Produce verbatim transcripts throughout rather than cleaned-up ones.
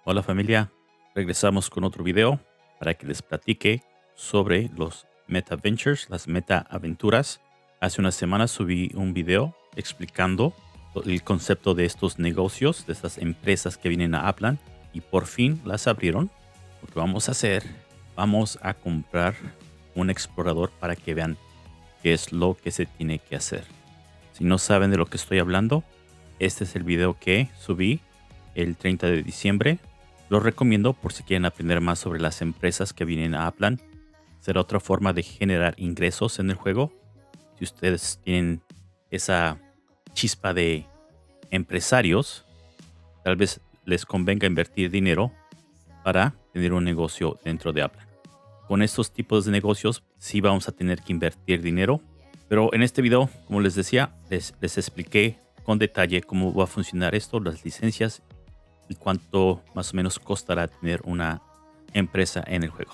Hola familia, regresamos con otro video para que les platique sobre los Meta Ventures, las Meta Aventuras. Hace unas semanas subí un video explicando el concepto de estos negocios, de estas empresas que vienen a Aplan y por fin las abrieron. Lo que vamos a hacer, vamos a comprar un explorador para que vean qué es lo que se tiene que hacer. Si no saben de lo que estoy hablando, este es el video que subí el treinta de diciembre. Lo recomiendo por si quieren aprender más sobre las empresas que vienen a Aplan. Será otra forma de generar ingresos en el juego. Si ustedes tienen esa chispa de empresarios, tal vez les convenga invertir dinero para tener un negocio dentro de Aplan. Con estos tipos de negocios sí vamos a tener que invertir dinero. Pero en este video, como les decía, les, les expliqué con detalle cómo va a funcionar esto, las licencias y cuánto más o menos costará tener una empresa en el juego.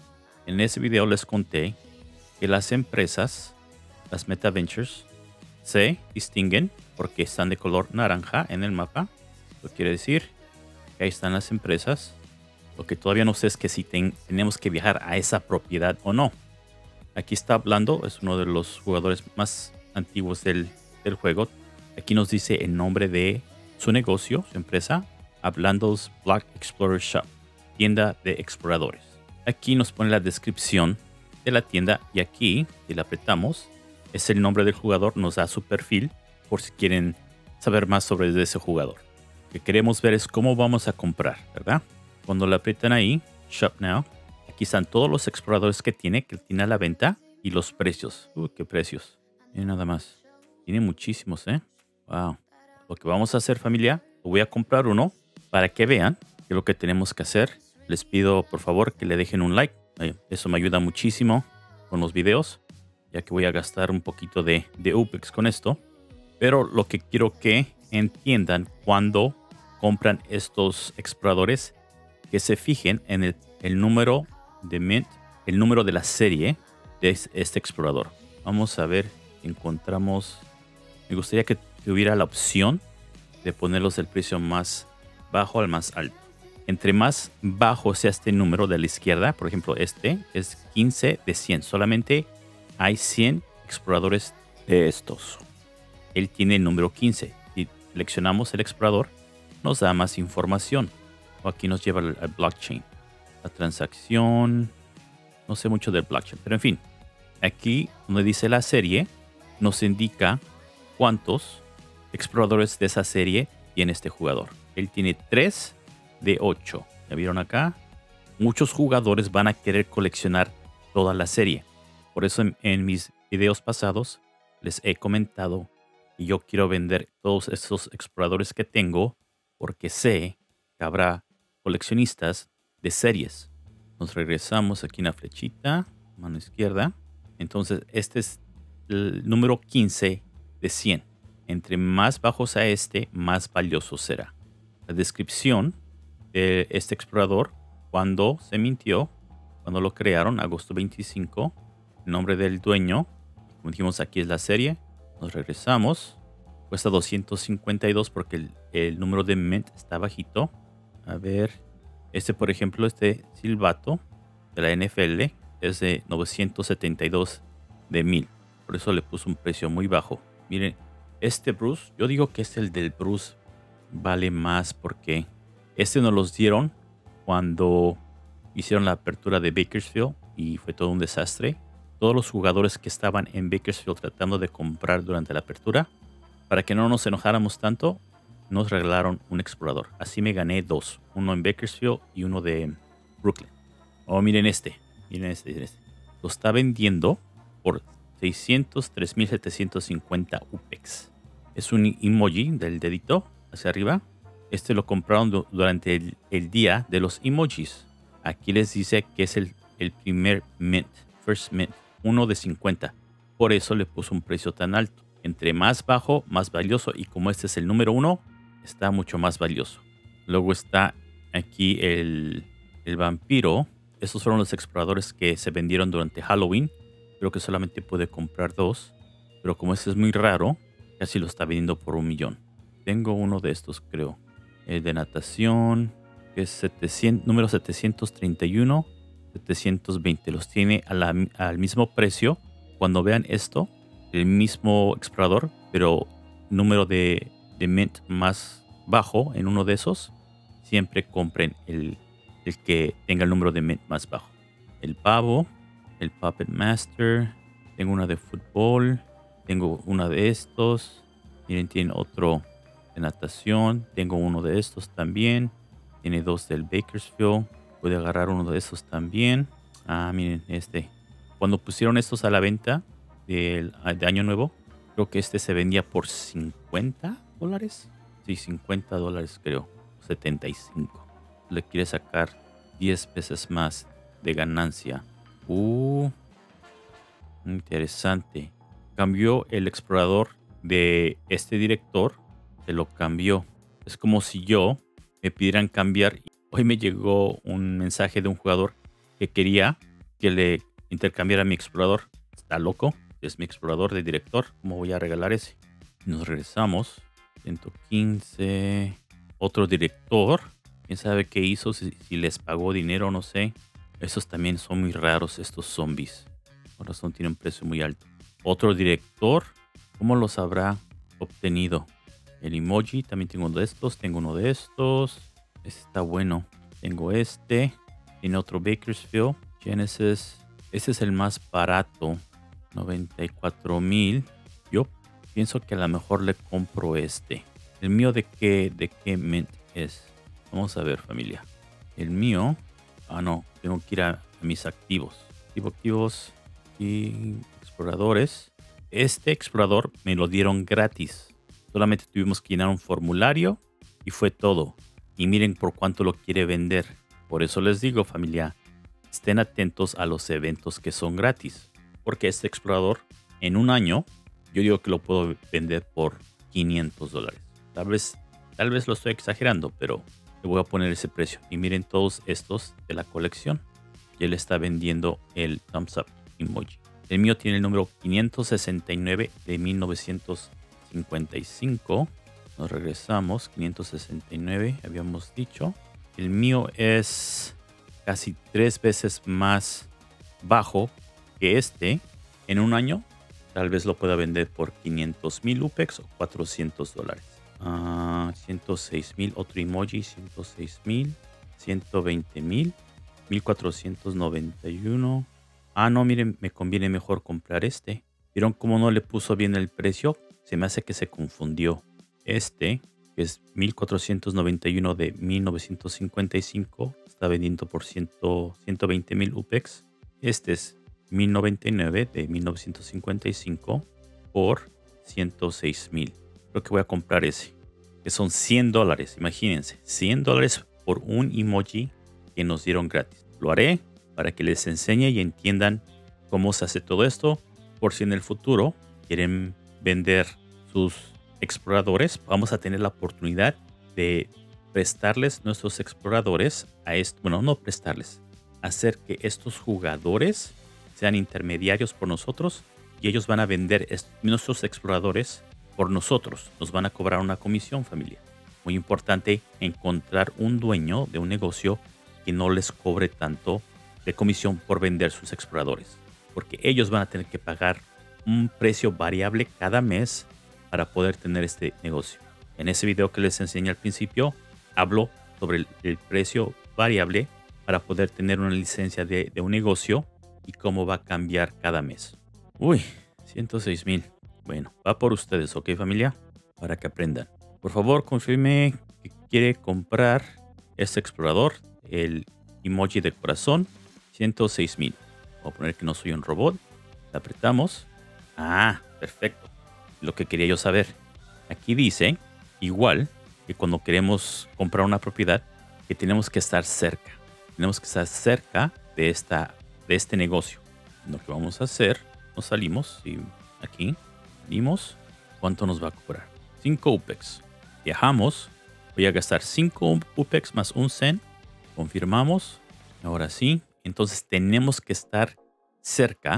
En ese video les conté que las empresas, las Meta Ventures, se distinguen porque están de color naranja en el mapa. Eso quiere decir que ahí están las empresas. Lo que todavía no sé es que si ten, tenemos que viajar a esa propiedad o no. Aquí está hablando, es uno de los jugadores más antiguos del, del juego. Aquí nos dice el nombre de su negocio, su empresa. Aplandos Block Explorer Shop, tienda de exploradores. Aquí nos pone la descripción de la tienda y aquí, si la apretamos, es el nombre del jugador, nos da su perfil por si quieren saber más sobre ese jugador. Lo que queremos ver es cómo vamos a comprar, ¿verdad? Cuando la aprietan ahí, Shop Now, aquí están todos los exploradores que tiene, que tiene a la venta y los precios. Uy, qué precios. Y nada más. Tiene muchísimos, ¿eh? Wow. Lo que vamos a hacer, familia, voy a comprar uno para que vean qué es lo que tenemos que hacer. Les pido por favor que le dejen un like. Eso me ayuda muchísimo con los videos, ya que voy a gastar un poquito de, de U P E X con esto. Pero lo que quiero que entiendan cuando compran estos exploradores, que se fijen en el, el número de mint, el número de la serie de este explorador. Vamos a ver si encontramos. Me gustaría que tuviera la opción de ponerlos el precio más bajo al más alto. Entre más bajo sea este número de la izquierda, por ejemplo este es quince de cien, solamente hay cien exploradores de estos. Él tiene el número quince. Si seleccionamos el explorador, nos da más información. O aquí nos lleva al, al blockchain. La transacción, no sé mucho del blockchain, pero en fin, aquí donde dice la serie, nos indica cuántos exploradores de esa serie tiene este jugador. Él tiene tres de ocho. ¿Ya vieron acá? Muchos jugadores van a querer coleccionar toda la serie. Por eso en, en mis videos pasados les he comentado que yo quiero vender todos estos exploradores que tengo porque sé que habrá coleccionistas de series. Nos regresamos aquí en la flechita, mano izquierda. Entonces este es el número quince de cien. Entre más bajos a este, más valioso será. La descripción de este explorador, cuando se mintió, cuando lo crearon, agosto veinticinco, el nombre del dueño, como dijimos aquí es la serie, nos regresamos, cuesta doscientos cincuenta y dos porque el, el número de mint está bajito. A ver, este por ejemplo, este silbato de la N F L es de novecientos setenta y dos de mil, por eso le puso un precio muy bajo. Miren, este Bruce, yo digo que es el del Bruce vale más porque este nos los dieron cuando hicieron la apertura de Bakersfield y fue todo un desastre. Todos los jugadores que estaban en Bakersfield tratando de comprar durante la apertura, para que no nos enojáramos tanto, nos regalaron un explorador. Así me gané dos, uno en Bakersfield y uno de Brooklyn. Oh, miren este, miren este, miren este. Lo está vendiendo por seiscientos tres mil setecientos cincuenta U P E X. Es un emoji del dedito hacia arriba. Este lo compraron du durante el, el día de los emojis. Aquí les dice que es el, el primer mint, first mint, uno de cincuenta. Por eso le puso un precio tan alto. Entre más bajo, más valioso. Y como este es el número uno, está mucho más valioso. Luego está aquí el, el vampiro. Estos fueron los exploradores que se vendieron durante Halloween. Creo que solamente pude comprar dos. Pero como este es muy raro, casi lo está vendiendo por un millón. Tengo uno de estos, creo. El de natación. que es setecientos, número setecientos treinta y uno, setecientos veinte. Los tiene a la- al mismo precio. Cuando vean esto, el mismo explorador, pero número de, de mint más bajo en uno de esos, siempre compren el, el que tenga el número de mint más bajo. El pavo, el Puppet Master, tengo una de fútbol, tengo una de estos. Miren, tiene otro de natación, tengo uno de estos también. Tiene dos del Bakersfield. Puede agarrar uno de estos también. Ah, miren, este. Cuando pusieron estos a la venta del- de Año Nuevo, creo que este se vendía por cincuenta dólares. Sí, cincuenta dólares creo. setenta y cinco. Le quiere sacar diez veces más de ganancia. Uh, interesante. Cambió el explorador de este director. Se lo cambió. Es como si yo me pidieran cambiar. Hoy me llegó un mensaje de un jugador que quería que le intercambiara mi explorador. Está loco. Es mi explorador de director. ¿Cómo voy a regalar ese? Nos regresamos. ciento quince. Otro director. ¿Quién sabe qué hizo? Si, si les pagó dinero, no sé. Esos también son muy raros, estos zombies. Por razón tienen un precio muy alto. Otro director. ¿Cómo los habrá obtenido? El emoji. También tengo uno de estos. Tengo uno de estos. Este está bueno. Tengo este. Tiene otro Bakersfield. Genesis. Este es el más barato. noventa y cuatro mil. Yo pienso que a lo mejor le compro este. ¿El mío de qué, de qué mint es? Vamos a ver, familia. El mío... Ah, no. Tengo que ir a, a mis activos. Activo, activos y exploradores. Este explorador me lo dieron gratis. Solamente tuvimos que llenar un formulario y fue todo. Y miren por cuánto lo quiere vender. Por eso les digo, familia, estén atentos a los eventos que son gratis. Porque este explorador, en un año, yo digo que lo puedo vender por quinientos dólares. Tal vez, tal vez lo estoy exagerando, pero le voy a poner ese precio. Y miren todos estos de la colección. Y él está vendiendo el Thumbs Up emoji. El mío tiene el número quinientos sesenta y nueve de mil novecientos cincuenta y cinco. Nos regresamos. quinientos sesenta y nueve, habíamos dicho. El mío es casi tres veces más bajo que este. En un año, tal vez lo pueda vender por quinientos mil U P E X o cuatrocientos dólares. Uh, ciento seis mil, otro emoji, ciento seis mil, ciento veinte mil, mil cuatrocientos noventa y uno. Ah, no, miren, me conviene mejor comprar este. ¿Vieron cómo no le puso bien el precio? Se me hace que se confundió. Este, que es mil cuatrocientos noventa y uno de mil novecientos cincuenta y cinco, está vendiendo por ciento veinte mil U P E X. Este es mil noventa y nueve de mil novecientos cincuenta y cinco por ciento seis mil. Creo que voy a comprar ese, que son cien dólares. Imagínense, cien dólares por un emoji que nos dieron gratis. Lo haré para que les enseñe y entiendan cómo se hace todo esto. Por si en el futuro quieren vender sus exploradores, vamos a tener la oportunidad de prestarles nuestros exploradores a esto. Bueno, no prestarles, hacer que estos jugadores sean intermediarios por nosotros y ellos van a vender nuestros exploradores por nosotros. Nos van a cobrar una comisión, familia. Muy importante encontrar un dueño de un negocio que no les cobre tanto de comisión por vender sus exploradores, porque ellos van a tener que pagar un precio variable cada mes para poder tener este negocio. En ese video que les enseñé al principio, hablo sobre el, el precio variable para poder tener una licencia de, de un negocio y cómo va a cambiar cada mes. Uy, ciento seis mil. Bueno, va por ustedes, ¿ok, familia? Para que aprendan. Por favor, confirme que quiere comprar este explorador, el emoji de corazón, ciento seis mil. Voy a poner que no soy un robot. Le apretamos. Ah, perfecto. Lo que quería yo saber. Aquí dice, igual que cuando queremos comprar una propiedad, que tenemos que estar cerca. Tenemos que estar cerca de, esta, de este negocio. Lo que vamos a hacer, nos salimos y aquí salimos. ¿Cuánto nos va a cobrar? cinco U P E X. Viajamos. Voy a gastar cinco U P E X más un cent. Confirmamos. Ahora sí. Entonces tenemos que estar cerca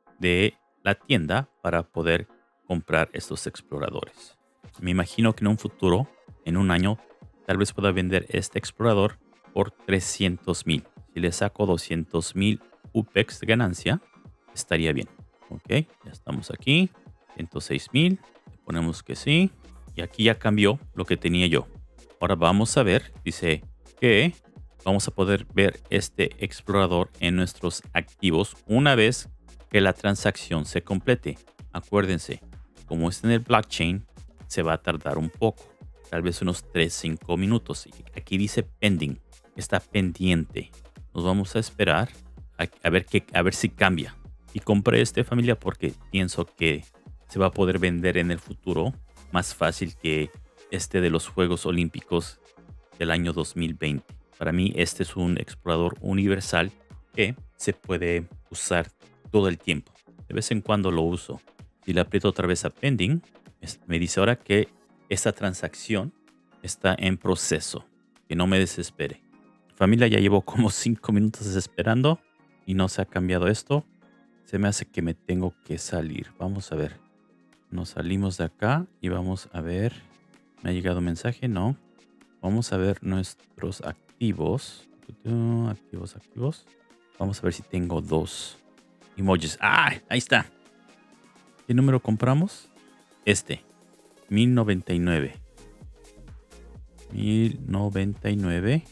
de la tienda para poder comprar estos exploradores. Me imagino que en un futuro, en un año, tal vez pueda vender este explorador por trescientos mil. Si le saco doscientos mil U P E X de ganancia, estaría bien. Ok, ya estamos aquí. ciento seis mil. Le ponemos que sí. Y aquí ya cambió lo que tenía yo. Ahora vamos a ver. Dice que vamos a poder ver este explorador en nuestros activos una vez que la transacción se complete. Acuérdense, como está en el blockchain, se va a tardar un poco. Tal vez unos tres a cinco minutos. Aquí dice pending. Está pendiente. Nos vamos a esperar a, a, ver, qué, a ver si cambia. Y compré este, familia, porque pienso que se va a poder vender en el futuro más fácil que este de los Juegos Olímpicos del año dos mil veinte. Para mí este es un explorador universal que se puede usar todo el tiempo. De vez en cuando lo uso. Si le aprieto otra vez a pending, me dice ahora que esta transacción está en proceso. Que no me desespere. Familia, ya llevo como cinco minutos esperando y no se ha cambiado esto. Se me hace que me tengo que salir. Vamos a ver. Nos salimos de acá y vamos a ver. ¿Me ha llegado un mensaje? No. Vamos a ver nuestros activos. Activos, activos. Vamos a ver si tengo dos emojis. ¡Ah! Ahí está. ¿Qué número compramos? Este. mil noventa y nueve. mil noventa y nueve.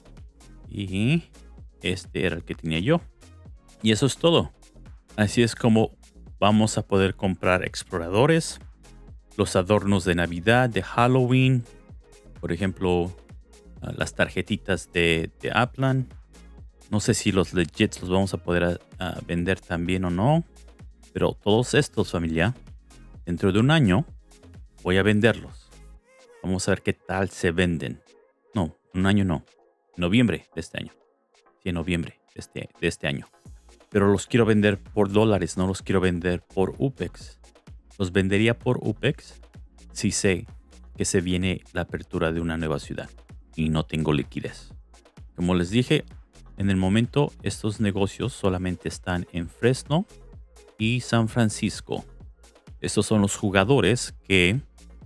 Y este era el que tenía yo. Y eso es todo. Así es como vamos a poder comprar exploradores. Los adornos de Navidad, de Halloween. Por ejemplo, las tarjetitas de, de Aplan. No sé si los legits los vamos a poder a, a vender también o no. Pero todos estos, familia, dentro de un año voy a venderlos. Vamos a ver qué tal se venden. No, un año no. Noviembre de este año. Sí, en noviembre de este, de este año. Pero los quiero vender por dólares, no los quiero vender por U P E X. Los vendería por U P E X si sé que se viene la apertura de una nueva ciudad y no tengo liquidez. Como les dije, en el momento estos negocios solamente están en Fresno y San Francisco. Estos son los jugadores que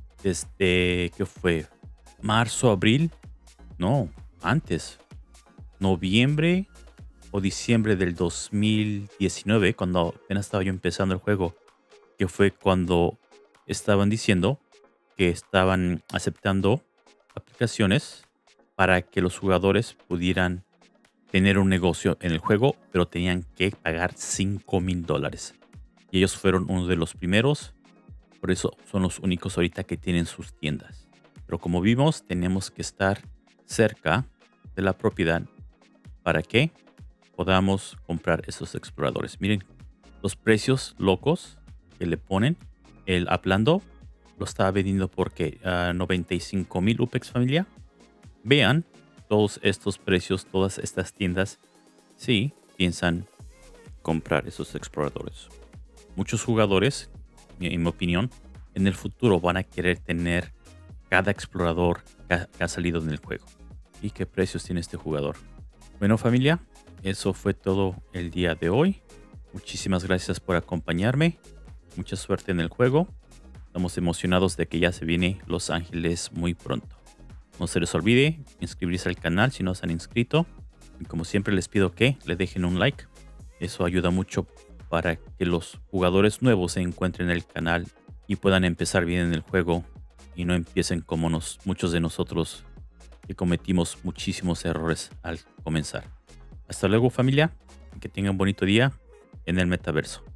desde, ¿qué fue? Marzo, abril, no, antes, noviembre o diciembre del dos mil diecinueve, cuando apenas estaba yo empezando el juego, que fue cuando estaban diciendo que estaban aceptando aplicaciones para que los jugadores pudieran tener un negocio en el juego, pero tenían que pagar cinco mil dólares. Y ellos fueron uno de los primeros, por eso son los únicos ahorita que tienen sus tiendas. Pero como vimos, tenemos que estar cerca de la propiedad para que podamos comprar esos exploradores. Miren los precios locos que le ponen. El Aplando lo estaba vendiendo porque uh, noventa y cinco mil U P E X, familia. Vean todos estos precios, todas estas tiendas, si piensan comprar esos exploradores. Muchos jugadores, en mi opinión, en el futuro van a querer tener cada explorador que ha, que ha salido en el juego. ¿Y qué precios tiene este jugador? Bueno, familia, eso fue todo el día de hoy. Muchísimas gracias por acompañarme. Mucha suerte en el juego. Estamos emocionados de que ya se viene Los Ángeles muy pronto. No se les olvide inscribirse al canal si no se han inscrito. Y como siempre les pido que le dejen un like. Eso ayuda mucho para que los jugadores nuevos se encuentren en el canal y puedan empezar bien en el juego y no empiecen como nos, muchos de nosotros que cometimos muchísimos errores al comenzar. Hasta luego, familia. Que tengan un bonito día en el metaverso.